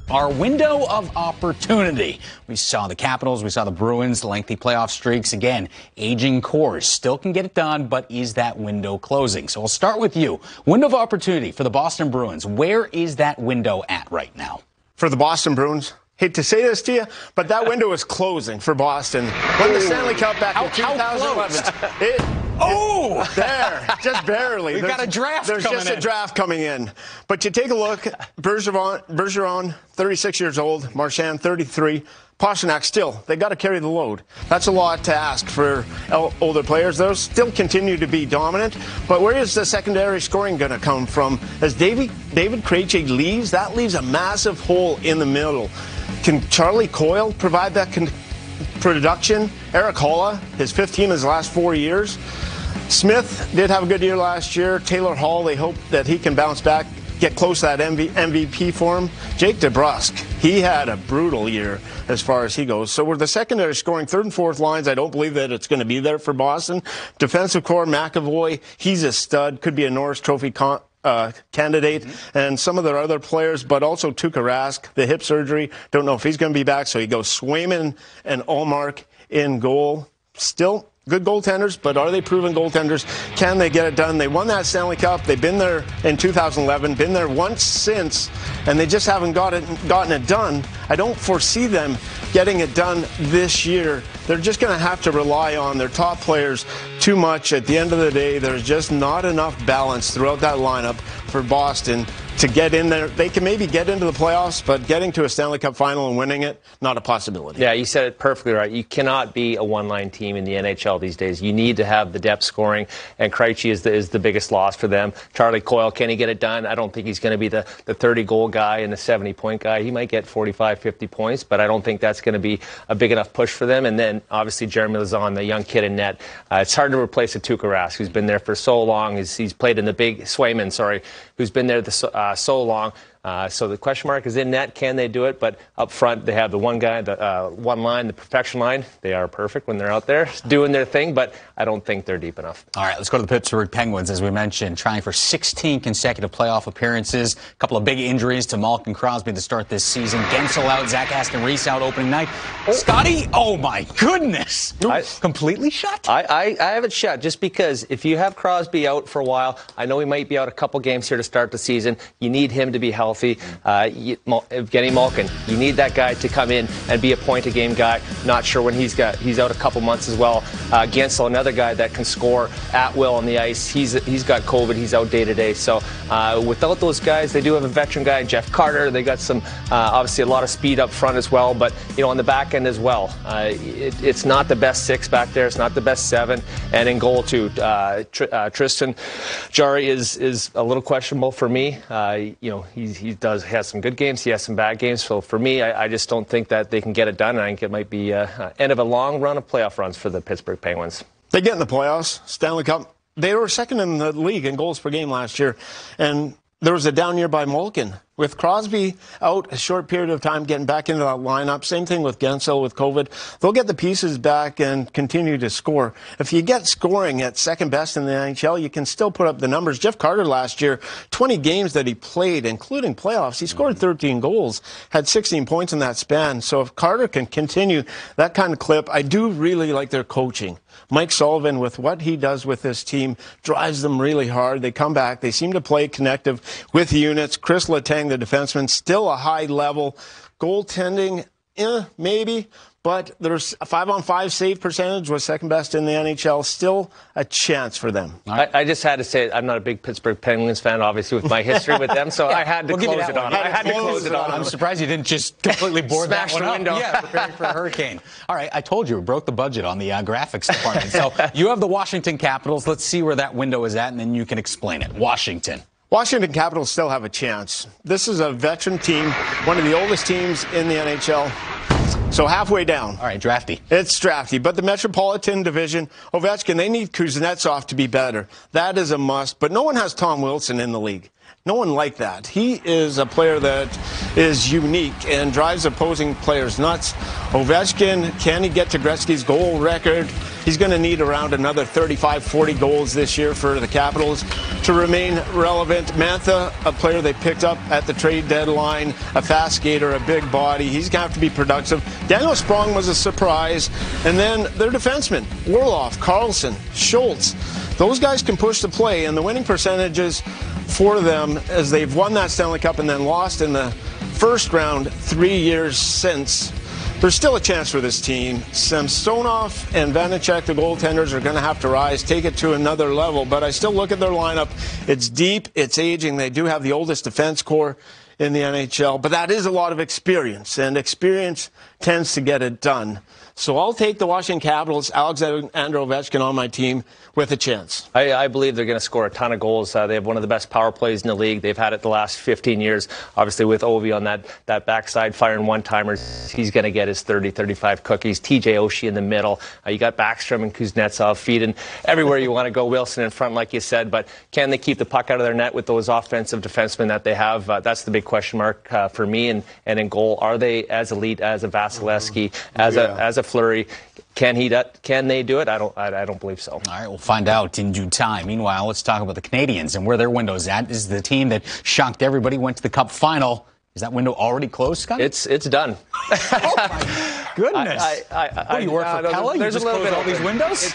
Our window of opportunity. We saw the Capitals, we saw the Bruins, lengthy playoff streaks. Again, aging cores still can get it done, but is that window closing? So we'll start with you. Window of opportunity for the Boston Bruins. Where is that window at right now? For the Boston Bruins? Hate to say this to you, but that window is closing for Boston. Won the Stanley Cup back in 2011. There, just barely. We've got a draft There's coming just in. a draft coming in. But you take a look, Bergeron, 36 years old, Marchand, 33. Pastrnak, still, they got to carry the load. That's a lot to ask for older players. Those still continue to be dominant. But where is the secondary scoring going to come from? As David Krejci leaves, that leaves a massive hole in the middle. Can Charlie Coyle provide that production? Eric Holla, his fifth team in his last 4 years. Smith did have a good year last year. Taylor Hall, they hope that he can bounce back, get close to that MVP form. Jake DeBrusk, he had a brutal year as far as he goes. So with the secondary scoring, third and fourth lines, I don't believe that it's going to be there for Boston. Defensive core, McAvoy, he's a stud, could be a Norris Trophy candidate, and some of their other players, but also Tuukka Rask, the hip surgery. Don't know if he's going to be back, so he goes Swayman and Ullmark in goal. Still good goaltenders, but are they proven goaltenders? Can they get it done? They won that Stanley Cup. They've been there in 2011, been there once since, and they just haven't gotten it done. I don't foresee them getting it done this year. They're just going to have to rely on their top players too much. At the end of the day, there's just not enough balance throughout that lineup for Boston to get in there. They can maybe get into the playoffs, but getting to a Stanley Cup final and winning it, not a possibility. Yeah, you said it perfectly right. You cannot be a one-line team in the NHL these days. You need to have the depth scoring, and Krejci is the biggest loss for them. Charlie Coyle, can he get it done? I don't think he's going to be the 30-goal guy and the 70-point guy. He might get 45, 50 points, but I don't think that's going to be a big enough push for them. And then, obviously, Jeremy Lauzon, the young kid in net. It's hard to replace a Tuukka Rask, who's been there for so long. He's played in the big Swayman, who's been there so long. So the question mark is in net. Can they do it? But up front, they have the one guy, the one line, the perfection line. They are perfect when they're out there doing their thing, but I don't think they're deep enough. All right, let's go to the Pittsburgh Penguins, as we mentioned, trying for 16 consecutive playoff appearances. A couple of big injuries to Malkin Crosby to start this season. Gensel out, Zach Aston-Reese out opening night. Scotty, oh my goodness. Completely shut? I have it shut just because if you have Crosby out for a while, I know he might be out a couple games here to start the season. You need him to be healthy. Evgeny Malkin, you need that guy to come in and be a point-a-game guy. Not sure when he's out a couple months as well. Gensel, another guy that can score at will on the ice. He's got COVID. He's out day-to-day. So without those guys, they do have a veteran guy, Jeff Carter. They got some, obviously, a lot of speed up front as well. But, on the back end as well, it's not the best six back there. It's not the best seven. And in goal, too, Tristan Jarry is a little questionable for me. He has some good games. He has some bad games. So for me, I just don't think that they can get it done. I think it might be end of a long run of playoff runs for the Pittsburgh Penguins. They get in the playoffs, Stanley Cup. They were second in the league in goals per game last year. And there was a down year by Malkin. With Crosby out a short period of time, getting back into that lineup, same thing with Gensel with COVID, they'll get the pieces back and continue to score. If you get scoring at second best in the NHL, you can still put up the numbers. Jeff Carter last year, 20 games that he played, including playoffs, he scored 13 goals, had 16 points in that span. So if Carter can continue that kind of clip, I do really like their coaching. Mike Sullivan, with what he does with this team, drives them really hard. They come back. They seem to play connective with the units. Chris Letang, the defenseman, still a high level. Goaltending, maybe. But there's a 5-on-5 save percentage was second best in the NHL. Still a chance for them. Right. I just had to say I'm not a big Pittsburgh Penguins fan, obviously, with my history with them. So I had to close it on. I had to close it on. I'm surprised you didn't just completely board that one up. Yeah, preparing for a hurricane. All right, I told you we broke the budget on the graphics department. So you have the Washington Capitals. Let's see where that window is at, and then you can explain it. Washington Capitals still have a chance. This is a veteran team, one of the oldest teams in the NHL. So halfway down. All right, drafty. It's drafty. But the Metropolitan Division, Ovechkin, they need Kuznetsov to be better. That is a must. But no one has Tom Wilson in the league. No one like that. He is a player that is unique and drives opposing players nuts. Ovechkin, can he get to Gretzky's goal record? He's going to need around another 35, 40 goals this year for the Capitals to remain relevant. Mantha, a player they picked up at the trade deadline, a fast skater, a big body. He's going to have to be productive. Daniel Sprong was a surprise. And then their defensemen, Orlov, Carlson, Schultz. Those guys can push the play, and the winning percentages for them as they've won that Stanley Cup and then lost in the first round 3 years since. There's still a chance for this team. Samsonov and Vanacek, the goaltenders, are going to have to rise, take it to another level. But I still look at their lineup. It's deep, it's aging. They do have the oldest defense core in the NHL, but that is a lot of experience, and experience tends to get it done. So I'll take the Washington Capitals, Alexander Ovechkin on my team with a chance. I believe they're going to score a ton of goals. They have one of the best power plays in the league. They've had it the last 15 years. Obviously, with Ovi on that backside firing one-timers, he's going to get his 30, 35 cookies. TJ Oshie in the middle. You got Backstrom and Kuznetsov feeding everywhere you want to go. Wilson in front, like you said. But can they keep the puck out of their net with those offensive defensemen that they have? That's the big question mark for me. And in goal, are they as elite as a Vasilevsky, as a Fleury? Can they do it? I don't believe so. All right, we'll find out in due time. Meanwhile, let's talk about the Canadiens and where their window's at. This is the team that shocked everybody, went to the Cup final. Is that window already closed, Scott? It's done. Oh my goodness! You work for Pella? There's you just a little bit all these windows.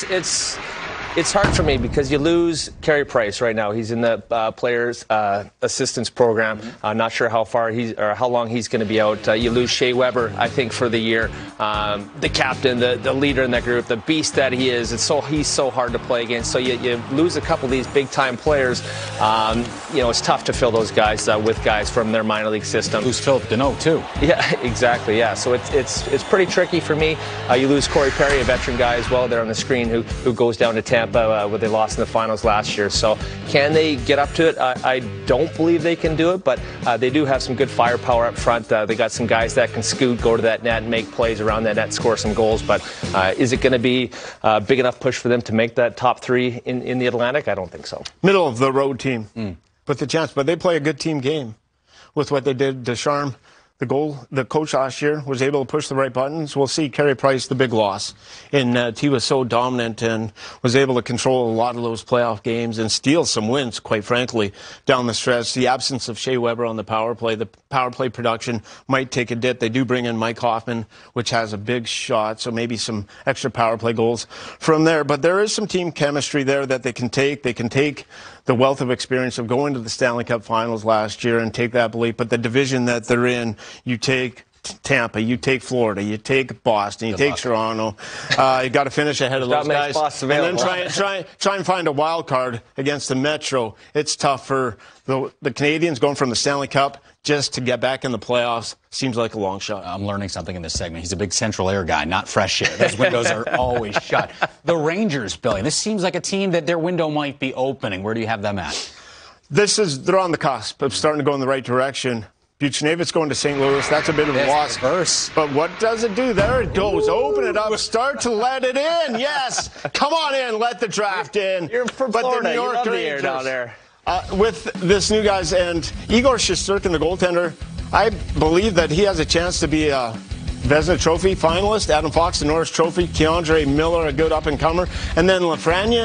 It's hard for me because you lose Carey Price right now. He's in the players' assistance program. Not sure how long he's going to be out. You lose Shea Weber, I think, for the year. The captain, the leader in that group, the beast that he is. He's so hard to play against. So you lose a couple of these big time players. It's tough to fill those guys with guys from their minor league system. Lose Philip Deneau too. Yeah, exactly. Yeah, so it's pretty tricky for me. You lose Corey Perry, a veteran guy as well there on the screen, who goes down to Tampa. Where they lost in the finals last year. So can they get up to it? I don't believe they can do it, but they do have some good firepower up front. They got some guys that can scoot, go to that net, and make plays around that net, score some goals. But is it going to be a big enough push for them to make that top three in the Atlantic? I don't think so. Middle of the road team with the chance, but they play a good team game with what they did. Deschamps, the coach last year, was able to push the right buttons. We'll see Carey Price, the big loss. He was so dominant and was able to control a lot of those playoff games and steal some wins, quite frankly, down the stretch. The absence of Shea Weber on the power play production might take a dip. They do bring in Mike Hoffman, which has a big shot, so maybe some extra power play goals from there. But there is some team chemistry there that they can take. They can take the wealth of experience of going to the Stanley Cup finals last year and take that belief. But the division that they're in, you take Tampa, you take Florida, you take Boston, you take Toronto. You got to finish ahead of those guys, and then try and find a wild card against the Metro. It's tough for the Canadiens going from the Stanley Cup just to get back in the playoffs. Seems like a long shot. I'm learning something in this segment. He's a big central air guy, not fresh air. Those windows are always shut. The Rangers, Billy. This seems like a team that their window might be opening. Where do you have them at? They're on the cusp of starting to go in the right direction. Buchnevich going to St. Louis. That's a bit of a loss. But what does it do? There it goes. Open it up. Start to let it in. Yes. Come on in. Let the draft in. You're from Florida. You love the air down there. With this new guys and Igor Shesterkin, the goaltender, I believe that he has a chance to be a Vezina Trophy finalist. Adam Fox, the Norris Trophy. Keandre Miller, a good up-and-comer. And then Lafreniere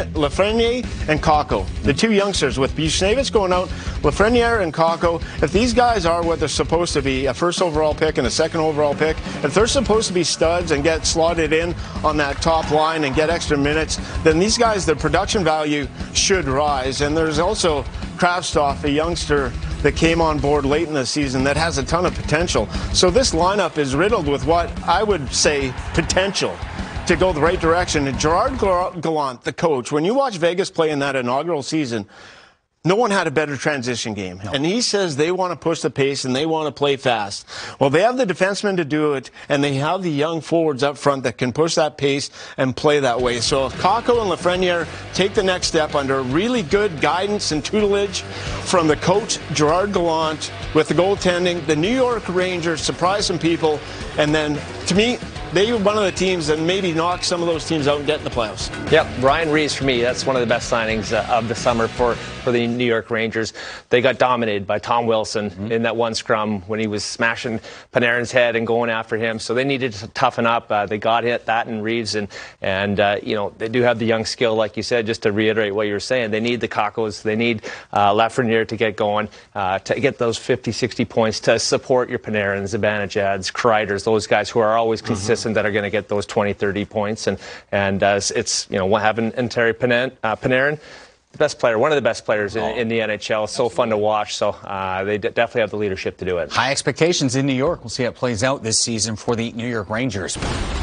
and Kakko, the two youngsters. With Buchnevich going out, Lafreniere and Kakko, if these guys are what they're supposed to be, a first overall pick and a second overall pick, if they're supposed to be studs and get slotted in on that top line and get extra minutes, then these guys, their production value should rise. And there's also Kravtsov, a youngster that came on board late in the season that has a ton of potential. So this lineup is riddled with what I would say potential to go the right direction. And Gerard Gallant, the coach, when you watch Vegas play in that inaugural season, no one had a better transition game. No. And he says they want to push the pace and they want to play fast. Well, they have the defensemen to do it, and they have the young forwards up front that can push that pace and play that way. So if Kakko and Lafreniere take the next step under really good guidance and tutelage from the coach, Gerard Gallant, with the goaltending, the New York Rangers surprise some people. And then, to me, they were one of the teams that maybe knock some of those teams out and get in the playoffs. Yep, Ryan Reeves for me, that's one of the best signings of the summer for the New York Rangers. They got dominated by Tom Wilson in that one scrum when he was smashing Panarin's head and going after him. So they needed to toughen up. They got hit that in Reeves, and they do have the young skill, like you said. Just to reiterate what you were saying, they need the Kakos, they need Lafreniere to get going, to get those 50, 60 points to support your Panarins, Zibanejads, Kreiders, those guys who are always consistent that are going to get those 20, 30 points. And it's having Terry Panarin, the best player, one of the best players in the NHL. It's so fun to watch. So they definitely have the leadership to do it. High expectations in New York. We'll see how it plays out this season for the New York Rangers.